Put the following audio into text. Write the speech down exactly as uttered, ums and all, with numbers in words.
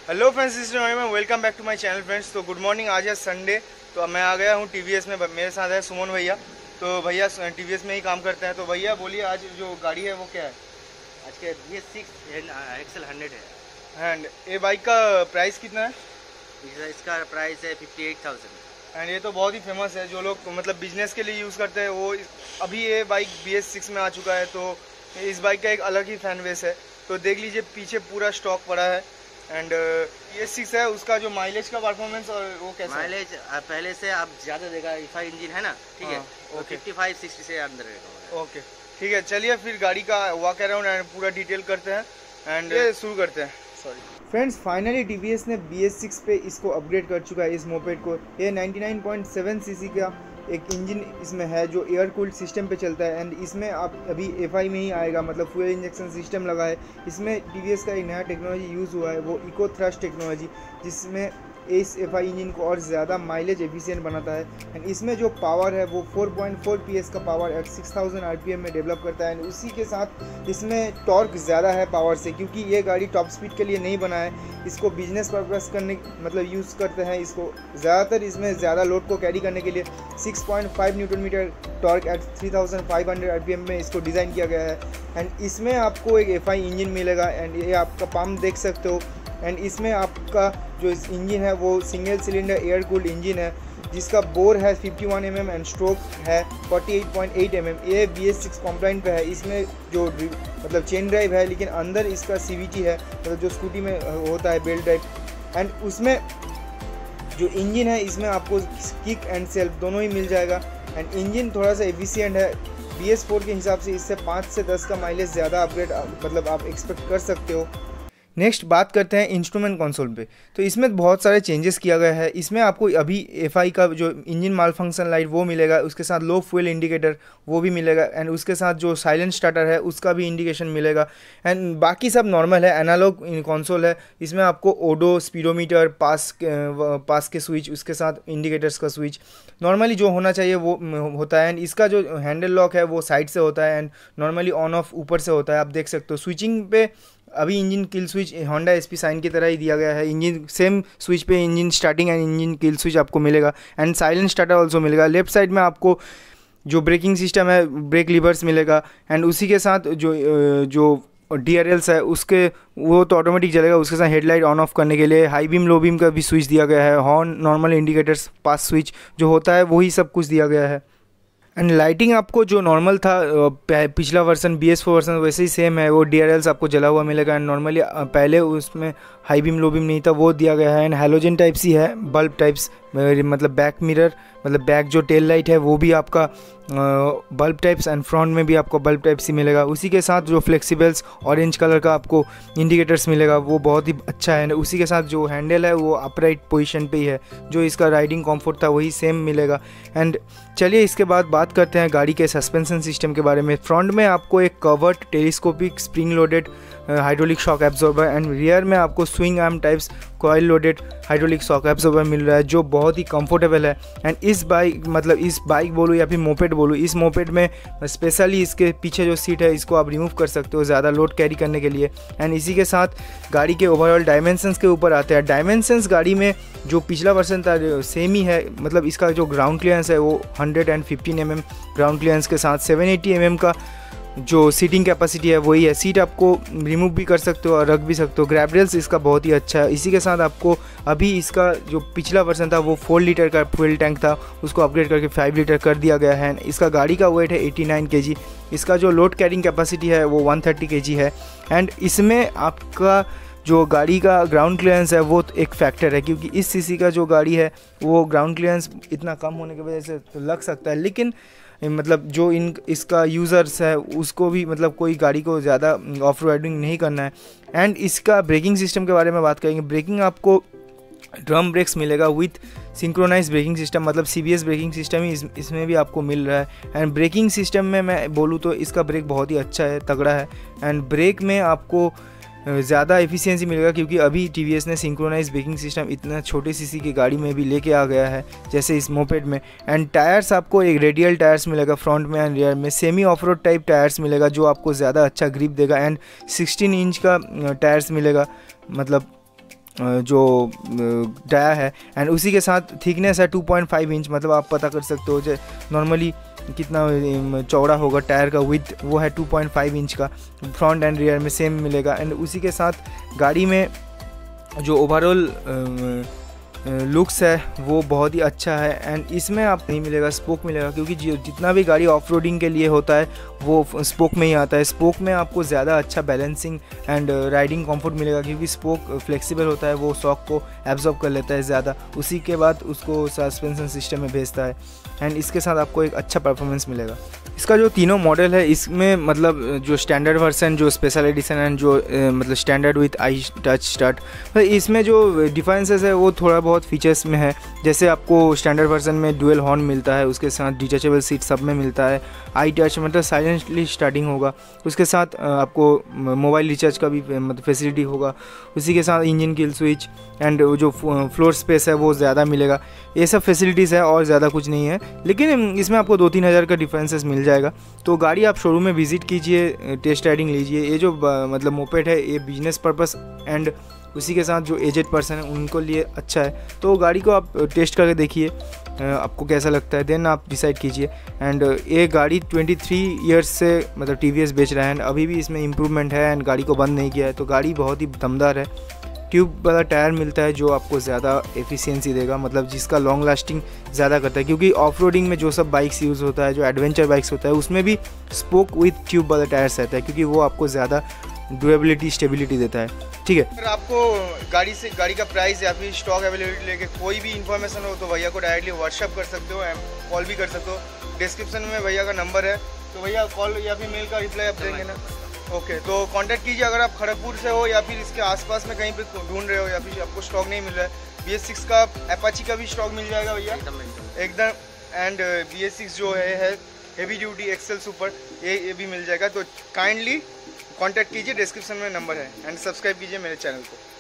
Hello friends, this is मैं welcome back to my channel friends. तो good morning. आज है संडे, तो मैं आ गया हूँ टीवीएस में। मेरे साथ है सुमन भैया। तो भैया टीवीएस में ही काम करते हैं। तो भैया बोलिए, आज जो गाड़ी है वो क्या है? आज के B S six XL hundred है। एंड ये बाइक का प्राइस कितना है? इसका प्राइस है फिफ्टी एट थाउजेंड। एंड ये तो बहुत ही फेमस है, जो लोग मतलब बिजनेस के लिए यूज़ करते हैं वो अभी ये बाइक बी एस सिक्स में आ चुका है। तो इस बाइक का एक अलग ही फैन बेस है। तो देख लीजिए पीछे पूरा स्टॉक पड़ा है। एंड बी एस सिक्स है, उसका जो माइलेज का परफॉर्मेंस और वो कैसा माइलेज पहले से आप ज़्यादा देगा। इफा इंजन है ना, ठीक है, वो फिफ्टी फाइव सिक्सटी से अंदर रहेगा। ओके ठीक है, चलिए फिर गाड़ी का वॉक अराउंड एंड पूरा डिटेल करते हैं एंड ये शुरू करते हैं। सॉरी फ्रेंड्स, फाइनली टीवीएस ने बी एस सिक्स पे इसको अपग्रेड कर चुका है, इस मोपेड को। ये ninety nine point seven CC का एक इंजन इसमें है जो एयर कूल्ड सिस्टम पे चलता है। एंड इसमें आप अभी एफ आई में ही आएगा, मतलब फ्यूल इंजेक्शन सिस्टम लगा है। इसमें टीवीएस का एक नया टेक्नोलॉजी यूज़ हुआ है, वो इको थ्रस्ट टेक्नोलॉजी, जिसमें इस एफ आई इंजन को और ज़्यादा माइलेज एफिशिएंट बनाता है। एंड इसमें जो पावर है वो four point four P S का power at six thousand R P M में डेवलप करता है। एंड उसी के साथ इसमें टॉर्क ज़्यादा है पावर से, क्योंकि ये गाड़ी टॉप स्पीड के लिए नहीं बना है, इसको बिजनेस पर्पस करने मतलब यूज़ करते हैं इसको ज़्यादातर। इसमें ज़्यादा लोड को कैरी करने के लिए six point five newton metre torque at three thousand five hundred R P M में इसको डिज़ाइन किया गया है। एंड इसमें आपको एक एफ आई इंजन मिलेगा। एंड ये आपका पंप देख सकते हो। एंड इसमें आपका जो इस इंजन है वो single cylinder air cooled engine है, जिसका बोर है fifty one M M and stroke है forty eight point eight M M. ये बी एस सिक्स कॉम्प्लाइंट पे है। इसमें जो मतलब चेन ड्राइव है, लेकिन अंदर इसका सी वी टी है, मतलब जो स्कूटी में होता है बेल्ट ड्राइव। एंड उसमें जो इंजन है इसमें आपको किक एंड सेल्फ दोनों ही मिल जाएगा। एंड इंजन थोड़ा सा एफिशिएंट है, बी एस फोर के हिसाब से इससे पाँच से दस का माइलेज ज़्यादा अपग्रेड मतलब आप एक्सपेक्ट कर सकते हो। नेक्स्ट बात करते हैं इंस्ट्रूमेंट कंसोल पे। तो इसमें बहुत सारे चेंजेस किया गया है। इसमें आपको अभी एफ आई का जो इंजन माल फंक्शन लाइट वो मिलेगा, उसके साथ लो फ्यूल इंडिकेटर वो भी मिलेगा। एंड उसके साथ जो साइलेंट स्टार्टर है उसका भी इंडिकेशन मिलेगा। एंड बाकी सब नॉर्मल है, एनालॉग कंसोल है। इसमें आपको ओडो, स्पीडोमीटर, पास पास के स्विच, उसके साथ इंडिकेटर्स का स्विच नॉर्मली जो होना चाहिए वो होता है। एंड इसका जो हैंडल लॉक है वो साइड से होता है एंड नॉर्मली ऑन ऑफ ऊपर से होता है, आप देख सकते हो। स्विचिंग पे अभी engine kill switch Honda S P shine की तरह ही दिया गया है। इंजन सेम स्विच पे engine starting and engine kill switch आपको मिलेगा। एंड साइलेंट स्टार्टर ऑल्सो मिलेगा। लेफ्ट साइड में आपको जो ब्रेकिंग सिस्टम है, ब्रेक लीवर्स मिलेगा। एंड उसी के साथ जो जो डी आर एल्स है उसके वो तो ऑटोमेटिक चलेगा। उसके साथ हेडलाइट ऑन ऑफ करने के लिए हाई बीम लो बीम का भी स्विच दिया गया है। Horn, normal indicators, pass switch जो होता है वही सब कुछ दिया गया है। एंड लाइटिंग आपको जो नॉर्मल था पिछला version B S four version वैसे ही सेम है। वो डी आर एल्स आपको जला हुआ मिलेगा। एंड नॉर्मली पहले उसमें हाई बीम लो बीम नहीं था, वो दिया गया है। एंड हैलोजन टाइप सी है, बल्ब टाइप्स, मतलब बैक मिरर, मतलब बैक जो टेल लाइट है वो भी आपका बल्ब टाइप्स। एंड फ्रंट में भी आपको बल्ब टाइप सी मिलेगा। उसी के साथ जो फ्लेक्सिबल्स ऑरेंज कलर का आपको इंडिकेटर्स मिलेगा, वो बहुत ही अच्छा है। उसी के साथ जो हैंडल है वो अपराइट पोजीशन पे ही है, जो इसका राइडिंग कंफर्ट था वही सेम मिलेगा। एंड चलिए इसके बाद बात करते हैं गाड़ी के सस्पेंशन सिस्टम के बारे में। फ्रंट में आपको एक covered telescopic spring loaded hydraulic shock absorber and rear में आपको swing arm types coil loaded hydraulic shock absorber मिल रहा है, जो बहुत ही कंफर्टेबल है। एंड इस बाइक मतलब इस बाइक बोलूँ या फिर मोपेड बोलूँ, इस मोपेड में स्पेशली इसके पीछे जो सीट है इसको आप रिमूव कर सकते हो ज़्यादा लोड कैरी करने के लिए। एंड इसी के साथ गाड़ी के ओवरऑल डायमेंशंस के ऊपर आते हैं। डायमेंशंस गाड़ी में जो पिछला वर्सन था सेम ही है, मतलब इसका जो ग्राउंड क्लियरेंस है वो hundred and fifteen M M ground clearance के साथ सेवन एटी एम एम का जो सीटिंग कैपेसिटी है वही है। सीट आपको रिमूव भी कर सकते हो और रख भी सकते हो। ग्रैब रेल्स इसका बहुत ही अच्छा है। इसी के साथ आपको अभी इसका जो पिछला वर्सन था वो फोर लीटर का फ्यूल टैंक था, उसको अपग्रेड करके फाइव लीटर कर दिया गया है। इसका गाड़ी का वेट है एटी नाइन के जी। इसका जो लोड कैरिंग कैपेसिटी है वो वन थर्टी के जी है। एंड इसमें आपका जो गाड़ी का ग्राउंड क्लियरेंस है वो एक फैक्टर है, क्योंकि इस सीसी का जो गाड़ी है वो ग्राउंड क्लियरेंस इतना कम होने की वजह से तो लग सकता है, लेकिन मतलब जो इन इसका यूज़र्स है उसको भी मतलब कोई गाड़ी को ज़्यादा ऑफ रोडिंग नहीं करना है। एंड इसका ब्रेकिंग सिस्टम के बारे में बात करेंगे। ब्रेकिंग आपको ड्रम ब्रेक्स मिलेगा विथ सिंक्रोनाइज ब्रेकिंग सिस्टम, मतलब C B S braking system ही इस, इसमें भी आपको मिल रहा है। एंड ब्रेकिंग सिस्टम में मैं बोलूँ तो इसका ब्रेक बहुत ही अच्छा है, तगड़ा है। एंड ब्रेक में आपको ज़्यादा एफिशिएंसी मिलेगा, क्योंकि अभी टीवीएस ने सिंक्रोनाइज ब्रेकिंग सिस्टम इतना छोटे सीसी की गाड़ी में भी लेके आ गया है, जैसे इस मोपेड में। एंड टायर्स आपको एक रेडियल टायर्स मिलेगा फ्रंट में एंड रियर में, semi off road type tyres मिलेगा जो आपको ज़्यादा अच्छा ग्रिप देगा। एंड सिक्सटीन इंच का टायर्स मिलेगा, मतलब जो डाया है, एंड उसी के साथ थिकनेस है टू पॉइंट फाइव इंच, मतलब आप पता कर सकते हो जो नॉर्मली कितना चौड़ा होगा टायर का विड्थ, वो है टू पॉइंट फाइव इंच का। फ्रंट एंड रियर में सेम मिलेगा। एंड उसी के साथ गाड़ी में जो ओवरऑल लुक्स है वो बहुत ही अच्छा है। एंड इसमें आप नहीं मिलेगा स्पोक मिलेगा, क्योंकि जितना भी गाड़ी ऑफ रोडिंग के लिए होता है वो स्पोक में ही आता है। स्पोक में आपको ज़्यादा अच्छा बैलेंसिंग एंड राइडिंग कंफर्ट मिलेगा, क्योंकि स्पोक फ्लेक्सिबल होता है, वो शॉक को एब्जॉर्ब कर लेता है ज़्यादा, उसी के बाद उसको सस्पेंशन सिस्टम में भेजता है। एंड इसके साथ आपको एक अच्छा परफॉर्मेंस मिलेगा। इसका जो तीनों मॉडल है इसमें मतलब जो स्टैंडर्ड वर्सन, जो स्पेशल एडिशन एंड जो ए, मतलब standard with I touch start, मतलब इसमें जो डिफरेंसेस है वो थोड़ा बहुत फीचर्स में है। जैसे आपको स्टैंडर्ड वर्सन में डुअल हॉर्न मिलता है, उसके साथ डिटैचेबल सीट सब में मिलता है, आई टच मतलब साइलेंटली स्टार्टिंग होगा, उसके साथ आपको मोबाइल रिचार्ज का भी मतलब फैसिलिटी होगा, उसी के साथ इंजन किल स्विच एंड जो फ्लोर स्पेस है वो ज़्यादा मिलेगा। ये सब फैसिलिटीज़ है और ज़्यादा कुछ नहीं है, लेकिन इसमें आपको दो तीन हज़ार का डिफरेंसेस मिल जाएगा। तो गाड़ी आप शोरूम में विजिट कीजिए, टेस्ट राइडिंग लीजिए। ये जो मतलब मोपेड है ये बिजनेस पर्पस एंड उसी के साथ जो एजेड पर्सन है उनको लिए अच्छा है। तो गाड़ी को आप टेस्ट करके देखिए आपको कैसा लगता है, देन आप डिसाइड कीजिए। एंड ये गाड़ी तेईस इयर्स से मतलब टीवीएस बेच रहा है एंड अभी भी इसमें इम्प्रूवमेंट है एंड गाड़ी को बंद नहीं किया है। तो गाड़ी बहुत ही दमदार है। ट्यूब वाला टायर मिलता है जो आपको ज़्यादा एफिशिएंसी देगा, मतलब जिसका लॉन्ग लास्टिंग ज़्यादा करता है, क्योंकि ऑफ रोडिंग में जो सब बाइक्स यूज़ होता है, जो एडवेंचर बाइक्स होता है, उसमें भी स्पोक विथ ट्यूब वाला टायर्स रहता है, क्योंकि वो आपको ज़्यादा ड्यूरेबिलिटी स्टेबिलिटी देता है। ठीक है। अगर आपको गाड़ी से गाड़ी का प्राइस या फिर स्टॉक अवेलेबिलिटी लेके कोई भी इन्फॉर्मेशन हो तो भैया को डायरेक्टली व्हाट्सअप कर सकते हो, कॉल भी कर सकते हो। डिस्क्रिप्शन में भैया का नंबर है, तो भैया कॉल या फिर मेल का रिप्लाई आप देंगे ना? ओके, तो कांटेक्ट कीजिए अगर आप खड़गपुर से हो या फिर इसके आसपास में कहीं पे ढूंढ रहे हो या फिर आपको स्टॉक नहीं मिल रहा है। बी एस सिक्स का अपाची का भी स्टॉक मिल जाएगा भैया एकदम। एंड बी एस सिक्स जो है, है हेवी ड्यूटी एक्सेल सुपर, ये ये भी मिल जाएगा। तो काइंडली कांटेक्ट कीजिए, डिस्क्रिप्शन में नंबर है। एंड सब्सक्राइब कीजिए मेरे चैनल को।